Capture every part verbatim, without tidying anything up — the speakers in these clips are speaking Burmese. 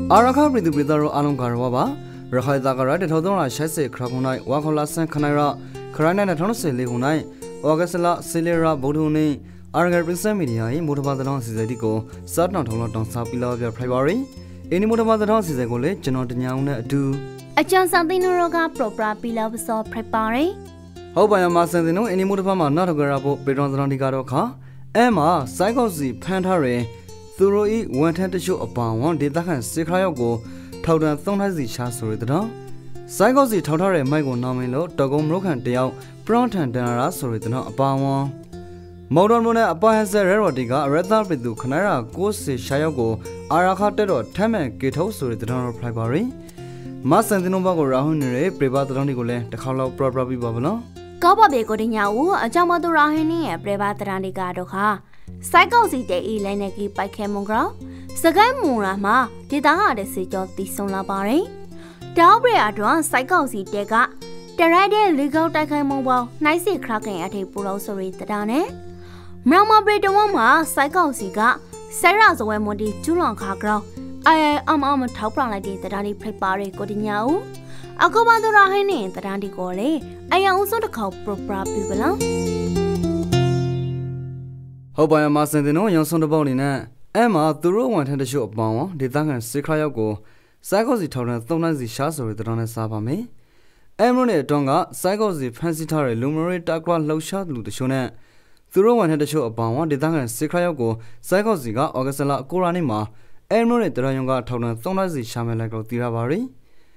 Araka Bridu Bridaro Alum Garwaba, Rakai Dagara, the Todona Shase, Krakunai, Wakolas and Kanara, Karana Tonse Legunai, Augustela, Celera, Boduni, Arga Prison Media, Motobadan Sizadico, Satan Tolon Sapila of your Privari, any Motobadan Sizagole, Janotanyana do. A chance something Roga Propra Pila saw Prepare. How by a master, no any Motopama, not a Garabo, Bedon Randigaro car, Emma, Psychosi, Pantare. Thuroi went to show upon one day that can Sikayago, Tauda Thonhazi Chasuri the town. Psychosi Tautare Michael Nomino, Dogom Rokan Deo, Bronton Denara Suri the town upon one. Modern Mona upon has a rerodiga, Reda Bidu Canara, Gosi Shayago, Arakatero, Taman, Gito Suri the town of Pribari. Master the Novago Rahunere, Privatanigole, the Kala Proprabi Babylon. Kaba Begodinyau, a Jamado Rahini, a Privatanigado. Psychosi de Eleneki by Kemogra, Sagai Murama, did I the siege of the Sonlabari? Daubre Adwan, Psychosi dega, the Rade legal Takamoba, nicely cracking at a pulosori the Dane. Mama Bredawama, Psychosiga, Sarah's Wemodi, Julon Kagra, I am on a top run like the Dani Prepare Godinyau. I go by the Rahine, the Dandi Gole, I am also the cow proper people. How by a master the no young son of Bolina, Emma, the room wanted to show up Bow, the Duncan Sikayago, Psychosi told her Thonazi Shas or the Donna Sabame. Emrone Tonga, Psychosi Pansitare, Lumere, Dakwa, Low Shot, Ludishone. The room wanted to show up Bow, the Duncan Sikayago, Psychosiga, Augustela, Kuranima, Emrone, the Rayonga told her Thonazi Shamelago, Tiravari.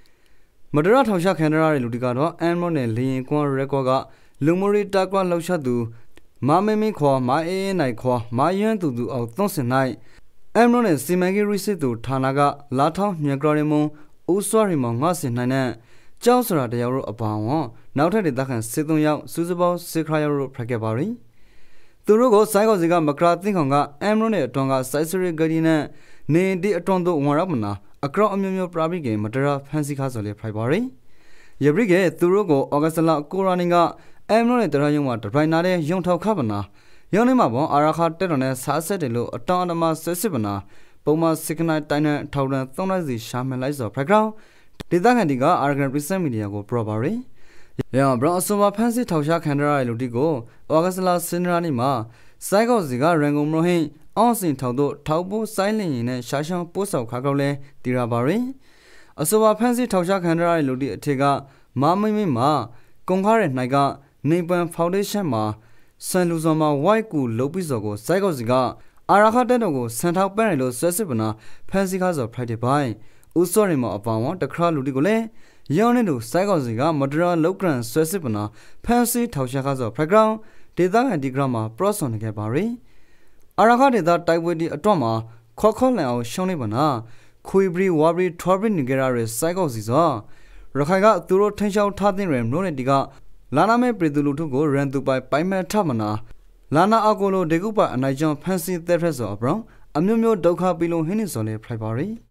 Madura Tosha Canara, Ludigado, Emrone, Lee, Quan Rekoga, Lumere, Dakwa, Low Shadu. Mammy call my A and I call my young to do out Thonsen night. Emron and Simagi receipt to Tanaga, Lata, Niagramon, Usarimon, Masin Nana, Jousra de Yaro upon one, now that the Dakan sit on Yao, Susabo, Sikayaro Prakabari. The Rugo, Psychosiga, Macra, Tinkonga, Emron, Tonga, Siseri Gardina, Ne de Atondo, Warabana, a crowd of Mumio Prabi game, Matera, Fancy Castle, Pribari. Yabrige, Thurugo, Augustala, Kuraninga. Emron the Rayuma, the Rainade, Yonto Cabana, Yonimabo, Araka Terone, Sassetilo, Autonoma Sessibana, Boma Sikanite Diner, Tauran, Thonazi, Shamelizer, Pragrao, the Dagandiga, Argan Media go probably. Young Bronsova Pansy Tausha Candra Ludigo, Augustala Sinranima, Psychosiga, Rango Mohin, Onsin Taudo, Taubo, Silent in a Shashan Poso Cagole, Dirabari. Asova Pansy Tausha Candra Ludi Tega, Mamma Ma, Congarent Naga. Nippon Foundation ma San Luzoma Waiku Lobizogo, Psychosiga, Arakatenogo, Santa Penelo, Sessibana, Pensicas of Pride by Usorima upon the crowd Ludigole, Yonidu, Psychosiga, Madura, Lokran, Sessibana, Pensy, Taushakas of Preground, Dida and Digrama, Proson Gabari. Arakati that type with the Atoma, Cocolao, Shonibana, Kuibri, Wabri, Torbin, Nigeraris, Psychosiza, Rakaga, Thuro, Tenshaw, Tatin, Nonediga. Lana me predulu to go ran to by Paima Tamana. Lana Agolo degupa and I jump fancy the rest of brown, a mumio doka below Hinisole Pribari.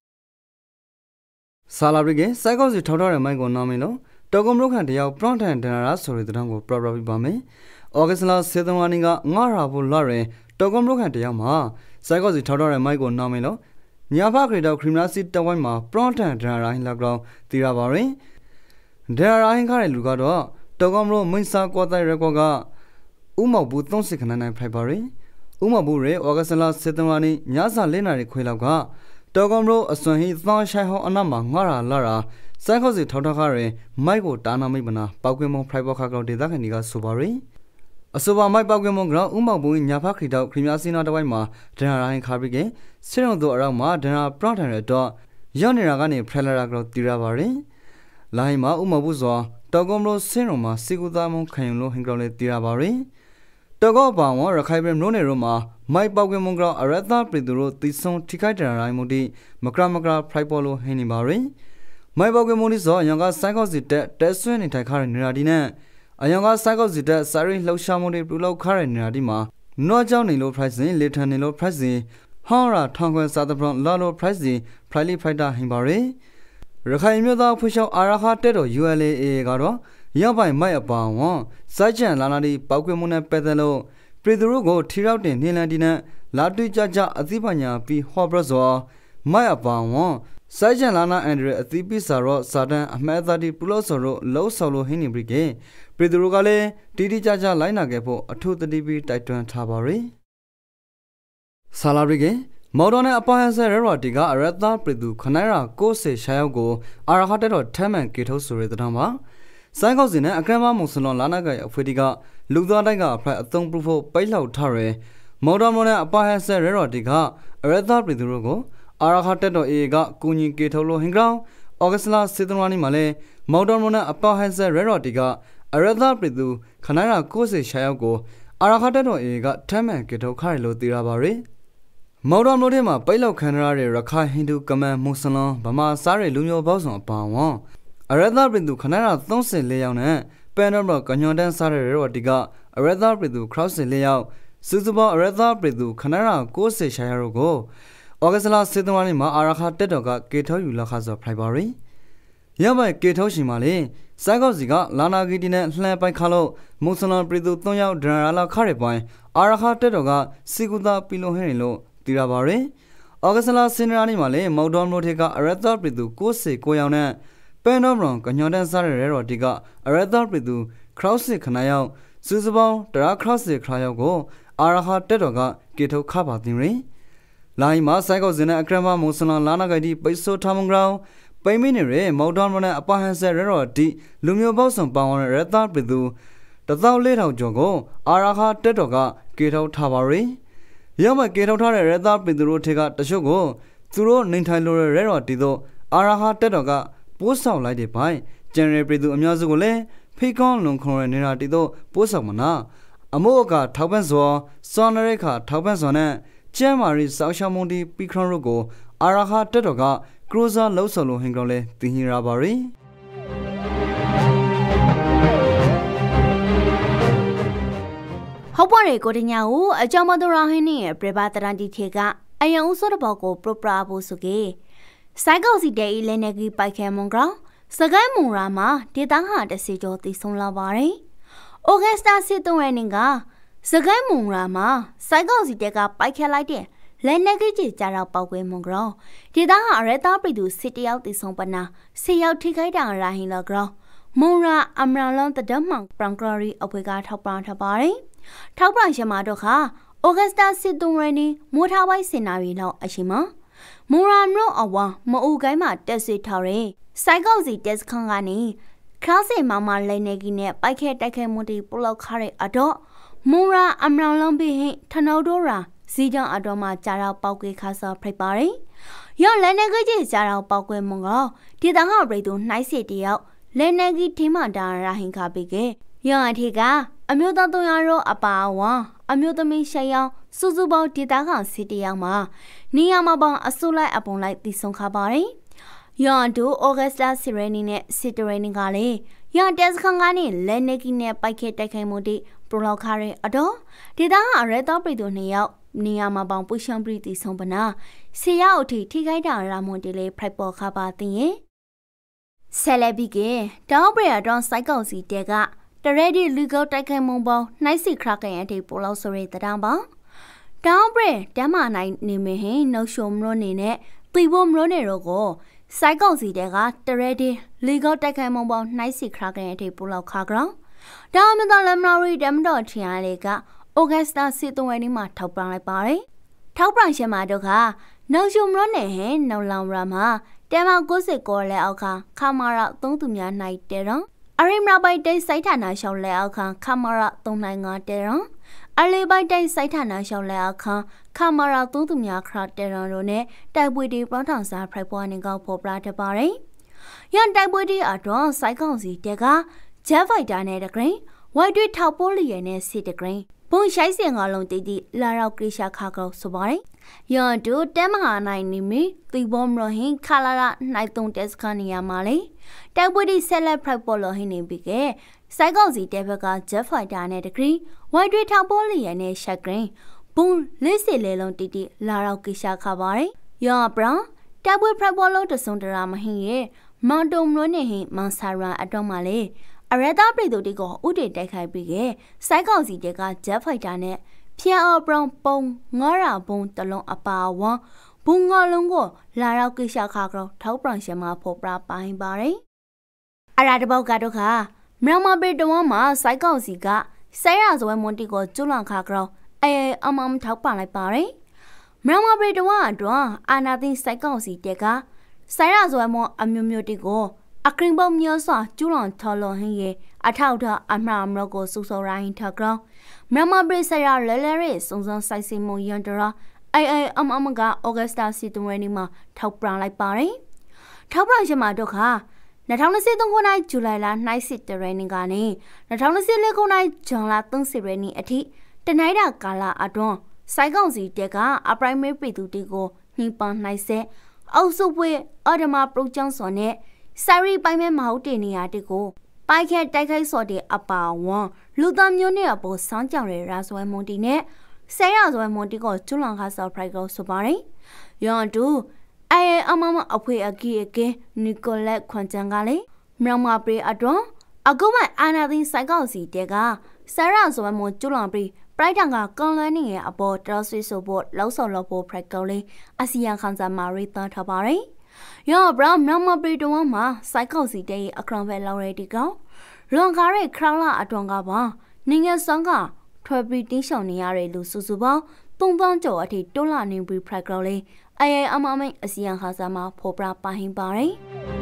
Salabrige, Psychosi Totor and Michael Nomino, Dogom Rokan de Yao Pronta and Denara, sorry the Dango probably Bame, Augustla Sedawaninga, Marabu Lare, Dogom Rokan de Yama, Psychosi Totor and Michael Nomino, Nyapa Credo Criminasi Tawama, Pronta and Denara in Lagro, Tirabari. There are in Kari Lugado. Togomro Minsa Quata Rekoga Umabu Tonsikan Pribari Umabure, Augustala Setamani, Nyasa Lena Quilaga Togomro, a son he thought Shaho Anama, Mara Lara, Psychosi Totahare, Michael Dana Mibana, Pokemon Pribokago de Dakaniga Subari. A soba my Pokemon ground Umabu in Yapakida, Crimasina de Waima, Denara in Carbige, Serum do Arama, Dena Prontan door, Yaniragani Prelagro Tirabari. Laima Umabuzo, Dogomro Seroma, Sigudamo, Kaylo, Hingrole Tirabari. Dogoba, Rakabem Roneroma, my Bogemongra, Aretha, Priduro, Tison, Tikata, Raimodi, Macramagra, Pripolo, Henibari. My Bogemonizo, Yanga Psychosit, Deswin in Takari Radina. A younger Psychosit, Sari Loshamodi, Bulo Karen Radima. No Johnny low pricing, later Nilo Pricey. Hora, Tongue, Southern Lalo Pricey, Prili Prida Himbari. Rakaimyoda push out Araka Tedo, U L A Garo, Yabai Maya Bawan, Sajan Lanadi, Pokemon Pedalo, Pridurugo, Tirautin, Nilandina, Ladu Jaja, Azibanya, P. Hobrazo, Maya Bawan, စိုက်ချန်လာနာအန်ဒရအသီးပိစာရောစာတန်အမဲသားတီပူလို့ဆိုတော့လုံးဆော်လို့ဟင်းနေပြီကေပရီသူတို့ကလည်းတီတီကြကြလိုက်နာခဲ့ဖို့အထုတတိပိတိုက်တွန်းထားပါရယ်ဆာလာရီကေမော်ဒန်နဲ့အပဟန်ဆယ်ရော်တီကအရသာပရီသူခနိုင်ရာကိုစေရှာရောက်ကိုအာရခတ်တော်ထဲမှန်ကေထုတ်ဆိုရတဲ့တောင်ပါစိုင်းကောက်စီနဲ့အကရမမုံစလွန်လာနာကအဖွေတီကလူသားတိုက်ကအဖက်အသုံးပြုဖို့ပိတ်လောက်ထားရယ်မော်ဒန်နဲ့အပဟန်ဆယ်ရော်တီကအရသာပရီသူတို့ကိုအာရခတ်တော်အေကကူညီကေထုတ်လို့ဟင်ကောင်ဩဂတ်လစေတဝါနီမှာလဲမော်ဒန်နဲ့အပဟန်ဆယ်ရော်တီကအရသာပရီသူခနိုင်ရာကိုစေရှာရောက်ကိုအာရခတ်တော်အေကထဲမှန်ကေထုတ်ခရလို့သိရပါရယ်မော်ဒန်မိုးထဲမှာပိတ်လောက်ခံရတဲ့ရခိုင်ဟိန္ဒူကမန်မွတ်စလန်ဗမာစားတဲ့လူမျိုးပေါင်းစုံအပါအဝင်အရသာပရီသူခနိုင်ရာသုံးဆယ်လေးယောက်နဲ့ပန်နဘကညွန်တန်းစားတဲ့ရော်တီကအရသာပရီသူခရောက်ဆယ်လေးယောက်စုစုပေါင်းအရသာပရီသူခနိုင်ရာကိုစေရှာရတို့ကိုဩဂတ်လစေတဝါနီမှာအာရခတက်တော်ကကေထောယူလာခါဆိုဖရိုက်ပါရီရမိုင်ကေထောရှင်မှာလေစိုက်ကောက်စီကလာနာဂီတီနဲ့လှန်ပိုက်ခါလို့မွတ်စလန်ပရီသူသုံးယောက်ဒရရာလာခရပိုင်းအာရခတက်တော်ကစီကူတာပီလိုဟင်းလို့တီရပါရယ်ဩဂတ်လစင်ရာနီမှာလေမော်ဒန်မိုထေကအရသာပရီသူကိုစေကိုယောက်နဲ့ပန်နော်ဘရွန်ကညွန်တန်းစားတဲ့ရော်တီကအရသာပရီသူခရောက်စစ်ခနာယောက်စုစုပေါင်းတရာခရောက်စစ်ခါယောက်ကိုအာရခတက်တော်ကကေထုတ်ခပါတင်ရင်လိုင်းမှာစိုက်ကောက်စင်နဲ့အကရမမုံစလန်လာနာဂိုင်တီပိတ်ဆိုးထားမုံကောင်ပိမင်းနေရဲမော်ဒန်မိုနဲ့အပဟန်ဆယ်ရော်တီလူမျိုးပေါင်းစုံပါဝင်တဲ့ရသာပရီသူတသောလေးထောင်ကျော်ကိုအာရခတက်တော်ကကေထုတ်ထားပါရယ်ရောက်မှကေထုတ်ထားတဲ့ရသာပရီသူတို့ထေကတချို့ကိုသူတို့နေထိုင်လို့ရဲရော်တီတို့အာရခတက်တော်ကပိုးဆောင်လိုက်တဲ့ပိုင်းဂျန်ရယ်ပရီသူအများစုကိုလည်းဖိကောင်းလုံခေါ်ရနေတာတီတို့ပိုးဆောင်မနာအမို့အကထောက်ပံ့စွာစောနရိခထောက်ပံ့စွာနဲ့ကျမ်းမာရီစောက်ရှောင်းမုန်တီပီခရွန်တို့ကိုအာရခတက်တော်ကကရိုဇာလှုပ်ဆောင်လို့ဟင်ကောင်လဲတင်ဟင်ရပါရီဟုတ်ပါရဲ့ကိုတညာကိုအကြောင်းမတော်ရဟင်းနဲ့ပြပတရန်တီထေကအယံဥစောတဘောကိုပရပရာဖို့ဆိုကေစိုက်ကောက်စီတဲ့ဤလည်းနေကြီးပိုက်ခဲမွန်ကောင်စကိုင်းမုံရာမှာဒေတာဟာတစီကျော်တည်ဆုံးလာပါတယ်။ဩဂတ်စတာစစ်တုံးရနေကစကိုင်းမုံရာမှာစိုက်ကောက်စီတဲ့ကပိုက်ခဲလိုက်တဲ့လည်းနေကြီးကြီးကြတော့ပောက်ကွဲမွန်ကောင်ဒေတာဟာအရတာပရီသူစစ်တယောက်တည်ဆုံးပနာစစ်ယောက်ထိခိုက်တာရာဟင်လောကောင်မုံရာအမရန်လွန်တဒမှန်ပရန်ကရီအဖွဲကထောက်ပံ့ထားပါတယ်။ထောက်ပံ့ရှမတော့ခါဩဂတ်စတာစစ်တုံးရနေမိုးထားဝိုင်းစင်နာရီလောက်အရှိမမူရာနိုအဝါမအူကိုင်းမှာတက်ဆွေထားရဲစိုက်ကောက်စီတက်စခန်းကနေခါစေမမလဲနေကြီးနဲ့ပိုက်ခဲတိုက်ခဲမှုတီပလောက်ခါရဲအတော့မူရာအမရန်လုံးပြီးဟင်ထနောဒိုရာစီကြောင့်အတော့မှကြာတော့ပောက်ကွေခါစားဖိတ်ပါရဲရောလဲနေကြီးကြာတော့ပောက်ကွေမုံကဒီတန်ကရိတူနှိုက်စီတယောက်လဲနေကြီးထင်းမှတာရာဟင်ခါပေးကေရောအထီကအမျိုးသားသုံးရာရောအပါအဝါအမျိုးသမီးရှယောင်စုစုပေါင်းဒေတာခစီတယောက်မှာနေရာမှာပေါင်းအစုလိုက်အပုံလိုက်တည်ဆုံခါပါတယ်။ရောင်တူဩဂတ်လစီရနီနဲ့စီတရနီကလည်းရောင်တက်စခန်းကနေလဲနေကီနဲ့ပိုက်ခဲတိုက်ခိုင်မှုတိပရိုလောက်ခါရဲအတော့ဒေတာဟာရဲတော်ပြည်သူနှစ်ယောက်နေရာမှာပေါင်းပူရှံပရီတည်ဆုံပနာဆေရအထိထိခိုက်တာရာမွန်တီလေးဖရိုက်ပေါ်ခါပါတင်ရဲ့ဆယ်လက်ပြီးကတောင်းပရတော့စိုက်ကောက်စီတဲကတရဒီလူကောတိုက်ခိုင်မှုပေါင်းနှိုက်စီခရကန်အထိပရိုလောက်ဆိုရဲတံပေါင်းတောင်းပရတမ်းမနိုင်နေမဟင်နှုတ်ရှုံမလို့နေနဲ့တီဘုံမလို့နေတော့ကိုစိုက်ကောက်စီတဲ့ကတရဒီလီကောတိုက်ခိုင်မှုပေါင်းနှိုက်စီခရကန်အထိပူလောက်ခါကြောင်းတောင်းမတော်လမနာရီတမ်တော်ထင်ရလေကဩဂတ်စတာစစ်တုံးဝဲနေမှာထောက်ပံ့လိုက်ပါတယ်ထောက်ပံ့ရှင်မှာတော့ကနှုတ်ရှုံမလို့နေဟင်နှောင်လောင်ရာမှာတဲမကိုစစ်ကောလဲအောက်ခါခမာရသုံးသူများနိုင်တဲတော့အရိမရာပိုက်တိတ်စိုက်ဌာနရှောင်းလဲအောက်ခါခမာရသုံးနိုင်ငါတဲတော့အလေးပိုက်တိတ်စိုက်ဌာနရှောင်းလဲအခါခမာရာသုံးသူများခရတဲရန်တို့နဲ့တိုက်ပွဲဒီပရောင်းထောင်စာဖရိုက်ပွားနေကောက်ပေါ်ပြတပါတယ်။ရန်တိုက်ပွဲဒီအတွန်းစိုက်ကောင်စီတဲကဂျက်ဖိုက်တာနဲ့တဂရင်းဝိုက်တွေထောက်ပိုးလျက်နဲ့စီတဂရင်းဘုံရှိုက်စင်ငါလုံးတီတီလာရောက်ကိရှာခါကောဆိုပါတယ်။ရန်တို့တဲမဟာနိုင်နေမီတီဘောမရဟင်ခလာရနိုင်တုံတက်စခနီယာမာလေတိုက်ပွဲဒီဆက်လက်ဖရိုက်ပေါ်လဟင်းနေပြီကစိုက်ကောက်စီတဲဘက်ကဂျက်ဖိုက်တာနဲ့တဂရီဝိုက်တွေထောက်ပိုးလျက်နဲ့ရှက်ကရင်ဘုံလေးစီလေလုံးတီတီလာရောက်ကိရှာခါပါတယ်။ရောပရာတိုက်ပွဲဖရိုက်ပေါ်လို့တဆုံတရာမဟင်းရဲ့မောင်တုံမလို့နေဟင်မောင်ဆာရာအတော့မှလေအရတာပြည်သူတီကိုဥတီတိုက်ခိုက်ပြီးကစိုက်ကောက်စီတဲကဂျက်ဖိုက်တာနဲ့ဖျက်အော်ပရောင်ပုံငါးရာဘုံတလုံးအပါဝါဘဘုံငါလုံးကိုလာရောက်ကိစ္စခါကတော့ထောက်ပံ့ရှမှာဖော်ပြပိုင်းပါတယ်အရာတပေါက်ကတော့ခါမြန်မာပြည်တော်မှာစိုက်ကောက်စီကဆဲရဇဝဲမွန်တီကိုကျွလွန်ခါကတော့အဲအမမထောက်ပံ့လိုက်ပါတယ်မြန်မာပြည်တော်အတွက်အာနာသိစိုက်ကောက်စီတက်ကဆဲရဇဝဲမွန်အမျိုးမျိုးတီကိုအခရင်ပုံမျိုးစွာကျွလွန်ထော်လွန်ဟင်းရဲ့အထောက်ထအမှားအမလို့ကိုစူဆော်ရိုင်းထကောင်မြန်မာပြည်ဆရာလဲလဲရဲစုံစမ်းဆိုင်စင်မယန်တရာအဲအဲအမအမကဩဂတ်စတာစီတဝဲနီမှာထောက်ပံ့လိုက်ပါတယ်ထောက်ပံ့ရှင်မှာတော့ခါ၂၀၂၃ခုနှစ်ဇူလိုင်လနှိုင်းစစ်တရင်းကနေ၂၀၂၄ခုနှစ်ဇွန်လ၃၀ရက်နေ့အထိတနိုင်းတာကာလအတွင်းစိုက်ကောင်စီတက်ကအပရိုင်မေပြည်သူတီကိုညှိပန်းနှိုက်ဆက်အောက်စုပွဲအော်ဒမာပရိုဂျန်စော်နဲ့စာရီပိုင်မဲမဟုတ်တဲ့နေရာတီကိုပိုက်ခဲတိုက်ခိုက်စော်တဲ့အပါဝွန်လူသားမျိုးနဲ့အပေါ်ဆောင်းကြောင်တဲ့ရာဇဝဲမွန်တီနဲ့ဆဲရဇဝဲမွန်တီကိုကျွလွန်ခါဆော်ဖရိုက်ကိုဆိုပါတယ်။ရောန်တူအဲအမမအဖွေအကီအကင်းနီကိုလက်ခွန်ချန်ကလေမြန်မာပြည်အတွန်းအခုမှအာနာသိစိုက်ကောက်စီတဲကဆဲရဇဝဲမွန်ကျွလွန်ပြီးပရိုက်တန်ကကွန်လွန်းနေရဲ့အပေါ်တော်ဆွေးဆိုဖို့လောက်ဆော်လောက်ဖို့ဖရိုက်ကိုလေအစီယံခန်စာမာရီတာထားပါတယ်။ရောဘရမြန်မာပြည်တော်မှာစိုက်ကောက်စီတဲရဲ့အခရောင်ပဲလောက်ရဲဒီကောင်လွန်ကားရဲ့ခရောင်းလာအတွန်းကပါနေငယ်ဆောင်ကထွယ်ပြီးတင်းရှောင်နေရတဲ့လူစုစုပေါင်းပုံပေါင်းကျော်အထိတွန်းလာနေပြီးဖရိုက်ကိုလေအဲအမမိတ်အစီယံခါစာမှာဖော်ပြပါဟင်းပါတယ်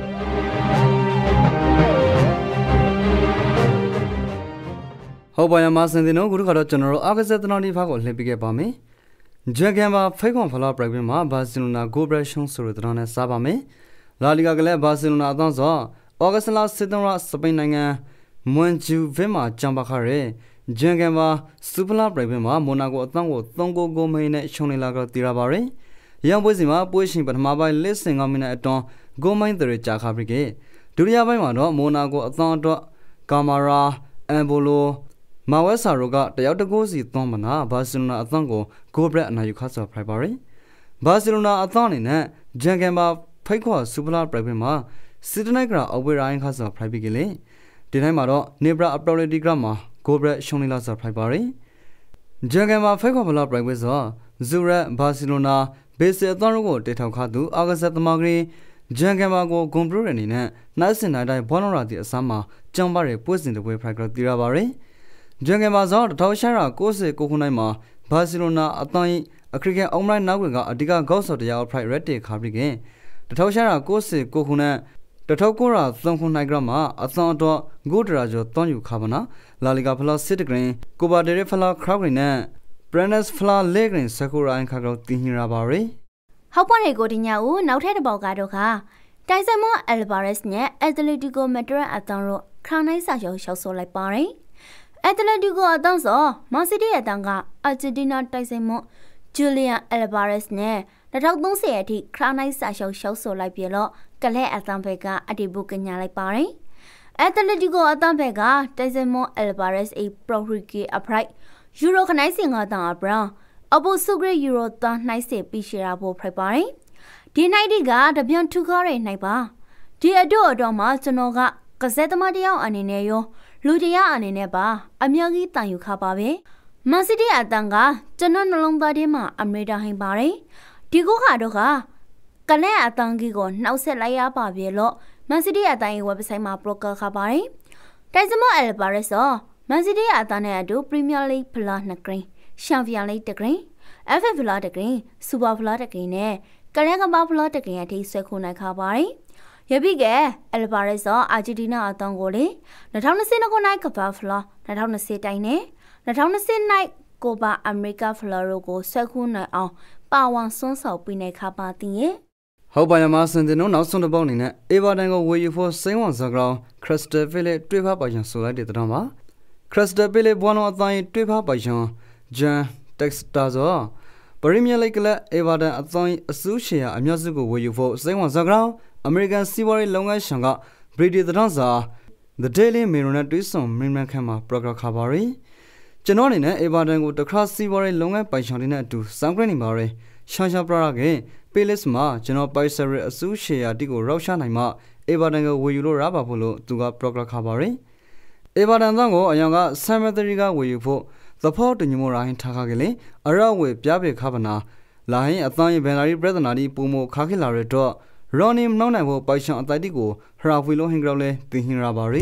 ဟုတ်ပါရမစင်တင်တို့ခုတစ်ခါတော့ကျွန်တော်တို့အာဂဇက်တနောင်ဒီဖာကိုလှည့်ပြခဲ့ပါမယ်ဂျန်ကန်မှာဖိတ်ခွန်ဖလာပရိုက်ပြင်မှာဘာစီလိုနာဂိုဘရက်ရှုံဆိုတဲ့တနောင်နဲ့စားပါမယ်လာလီဂါကလည်းဘာစီလိုနာအသောဆိုဩဂတ်လစစ်တရစပိန်နိုင်ငံမွန်ဂျူဗင်မှာဂျမ်ပါခရဲဂျန်ကန်မှာစူပလာပရိုက်ပြင်မှာမိုနာကိုအသောကိုသုံးကိုကိုမိန်နဲ့ရှုံနေလာကြတည်ရပါရယ်ရန်ပွဲစီမှာပွဲရှင်ပထမပိုင်းလစ်စင်ကမိနစ်အတွန်းဂိုမိုင်းတွေကြာခါပြီးကဒုတိယပိုင်းမှာတော့မိုနာကိုအသောအတွက်ကာမာရာအမ်ဘိုလိုမာဝဲဆာရိုကတယောက်တကိုးစီသွန်းမနာဘာစီလိုနာအသောကိုဂိုဘရက်အနာယူခါဆော်ဖရိုက်ပါရယ်ဘာစီလိုနာအသောအနေနဲ့ဂျန်ကန်မှာဖိတ်ခေါ်စူပလာပရိုက်ပြင်မှာစစ်တနိုက်ကအော်ဝေရိုင်းခါဆော်ဖရိုက်ပြီးကလေဒီတိုင်းမှာတော့နေဘရာအပရိုလီတီဂရမ်မှာဂိုဘရက်ရှုံနေလာဆော်ဖရိုက်ပါရယ်ဂျန်ကန်မှာဖိတ်ခေါ်ဖလာပရိုက်ပြင်ဆိုဇူရက်ဘာစီလိုနာဘေးစအသောကိုတေထောက်ခါသူအာဂဇက်သမဂရီဂျန်ကန်မာကိုဂွန်ပရူရအနေနဲ့နိုင်စင်နိုင်တိုင်းဘောလုံးရာတီအစမ်းမှာကြံပါရပွဲစဉ်တပွဲဖရိုက်ကတီရပါရယ်ဂျန်ကန်မာဇောတထောက်ရှာရာကိုစစ်ကိုခုနိုင်မှာဘာစီလိုနာအသွင်အခရစ်အုံးလိုက်နောက်ကအဓိကဂေါ့ဆော်တရားဖရိုက်ရက်တေခါပြီးကတထောက်ရှာရာကိုစစ်ကိုခုနဲ့တထောက်ကိုရာသုံးခုနိုင်ကရမှာအသွင်တော့ဂိုဒရာကျော်တွန်းယူခါပါနာလာလီဂါဖလာစစ်တဂရင်ကိုဘာဒေရဖလာခရောက်ရင်နဲ့ဘရန်နက်ဖလာလေဂရင်စကူရိုင်းခါကတော့တင်ရပါရယ်ဟုတ်ပါတယ်ကိုဒီညာဦးနောက်ထပ်တစ်ပေါက်ကတော့ခါတိုင်ဆန်မောအယ်ဗာရက်စ်နဲ့အက်တလက်တီကိုမက်ဒရစ်အတန်တို့ခရောင်းနိုင်စာချုပ်ရှောက်ဆိုလိုက်ပါတယ်အက်တလက်တီကိုအတန်ဆိုမော်စီတီအတန်ကအဂျင်တီနာတိုင်ဆန်မောဂျူလီယန်အယ်ဗာရက်စ်နဲ့၂၀၃၀အထိခရောင်းနိုင်စာချုပ်ရှောက်ဆိုလိုက်ပြီးတော့ကလဲအတန်ဘက်ကအတီဘူကညာလိုက်ပါတယ်အက်တလက်တီကိုအတန်ဘက်ကတိုင်ဆန်မောအယ်ဗာရက်စ်အပရိုရီကီအဖရိုက်ယူရိုခနိုင်စင်ကတန်အဘရောင်းအပုစုဂရယူရိုတန်နှိုက်စေပြီးရှရာဖို့ဖိုက်ပါတယ်ဒီနိုင်ဒီကတပြန်ထူခါတဲ့နိုင်ပါဒီအတော့အတော့မှာကျွန်တော်ကကစက်သမားတယောက်အနေနဲ့ရောလူတရားအနေနဲ့ပါအများကြီးတန်ယူခါပါပဲမန်စီးတီးအတန်ကကျွန်တော်နှလုံးသားထဲမှာအမေရိကန်ဟိန်ပါတယ်ဒီကုခါတော့ကကလဲအတန်ကြီးကိုနှောက်ဆက်လိုက်ရပါပြီလို့မန်စီးတီးအတန်ရဲ့ website မှာ broker ခါပါတယ်တိုင်စမောအယ်ဘာရက်ဆိုမန်စီးတီးအတန်နဲ့အတူ Premier League ဖလားနှစ်ဂရင်းရှမ်ပီယံလိဂ်တဂရင်း အက်ဖ် ဖလားတဂရင်းစူပါဖလားတဂရင်းနဲ့ကလဲကမဖလားတဂရင်းအထိဆွဲခုနိုင်ခါပါတယ်ရပြီကအယ်ဗာရက်ဆိုအာဂျီတီနာအတောင်ကိုလေ၂၀၂၂ခုနိုင်ကဘာဖလား၂၀၂၀တိုင်နဲ့၂၀၂၀နိုင်ကိုပါအမေရိကဖလားရိုကိုဆွဲခုနိုင်အောင်ပါဝန်စွန်းဆောင်ပြီးနေခါပါတင်ရဲ့ဟုတ်ပါရမစင်တင်တို့နောက်ဆုံးတစ်ပေါက်အနေနဲ့အေဗာတန်ကိုဝေယူဖို့စိမ့်ဝန်စကရောင်းခရစ်စတယ်ဖီလစ်တွေ့ဖားပိုင်ရှင်ဆိုလိုက်တဲ့တောင်ပါခရစ်စတယ်ဖီလစ်ဘွားလုံးအတိုင်းတွေ့ဖားပိုင်ရှင်ဂျန်တက်စတာဇောပရီးမီယာလိဂ်ကလပ်အေဗာတန်အတိုင်းအစုရှယ်ယာအများစုကိုဝေယူဖို့စိမ့်ဝန်စကရောင်းအမေရိကန်စီးပွားရေးလုပ်ငန်းရှင်ကဗြိတိန်သတင်းစာ The Daily Mirror နဲ့တွေ့ဆုံမင်းမခန့်မှာပရိုဂရမ်ခါပါရီကျွန်တော်အနေနဲ့အေဗာတန်ကိုတခါစီးပွားရေးလုပ်ငန်းပိုင်ရှင်တွေနဲ့အတူစောင့်ကြည့်နေပါရယ်ရှာရှာပရာကပေးလစ်မှာကျွန်တော်ပိုင်ဆယ်ရအစုရှယ်ယာတိကိုရောက်ရှာနိုင်မှအေဗာတန်ကိုဝေယူလို့ရပါဖို့လို့သူကပရိုဂရမ်ခါပါရီအေဗာတန်ကိုအရင်ကဆမ်မက်သရီကဝေယူဖို့သဖောတူညီမှုရိုင်းထားခဲ့လေအရဝေပြပြခါပနာလာဟင်းအသားရင်ဘန်လာရီပြဿနာဒီပုံမခါခိလာရတော့ရော်နီမနောက်နိုင်ဖို့ပိုင်ရှန်အတိုက်တီကိုဟရာဖီလိုဟင်ဂရောလဲတင်ဟင်ရာပါရီ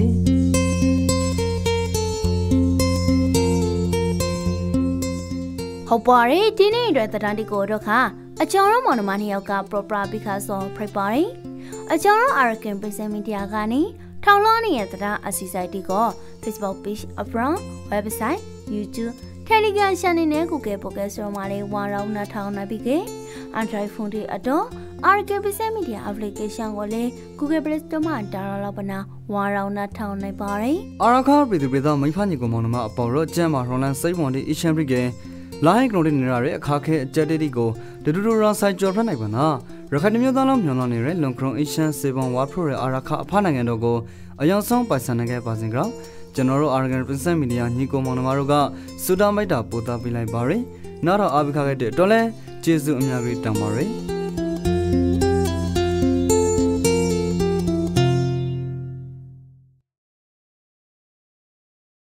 ဟုတ်ပါရဲ့ဒီနေ့အတွက်တန်တီကိုတော့ခါအကျော်ရောမောင်နှမနှစ်ယောက်ကပရိုပရာဘီခါဆောဖိပါရီအကျော်ရောအာရကန်ပရိစမီဒီယာကနေထောင်လောင်းနေတဲ့တဲ့အစီစိုက်တီကို Facebook page အပရော website YouTube Telegram channel နဲ့ Google Podcast ဆိုမှလေးဝါရောင်းနာထောင်နိုင်ပြီက Android phone တွေအတော့ အာရကန်ပရိစမီဒီယာ application ကိုလေ Google Play Store မှာ download လုပ်ပနာဝါရောင်းနာထောင်နိုင်ပါတယ်အာရခါပြည်သူပြည်သားမိဖညီကောင်မောင်နှမအပေါ်တော့ကျမ်းမှာရွန်လန်စိတ်ဝန်ဒီအချန်ပရီကလာဟိကလုံးတဲ့နေရတဲ့အခါခဲအကြက်တေးတီကိုဒူဒူရာဆိုင်ကျော်ဖက်နိုင်ပါနာရခိုင်မျိုးသားလုံးမြောင်လောင်နေတဲ့လွန်ခရုံအေရှန်စေဘွန်ဝါဖရိုရဲ့အာရခအဖနိုင်ငံတော်ကိုအယောင်ဆုံးပိုင်ဆိုင်နိုင်ခဲ့ပါစဉ်ကြောင့်ကျွန်တော်တို့အာရဂန်ပရစ်စက်မီဒီယာညီကိုမောင်နှမတို့ကစူတာမိုက်တာပို့သားပေးလိုက်ပါရယ်နောက်တော့အားပေးခဲ့တဲ့တော်လဲကျေးဇူးအများကြီးတောင်းပါရယ်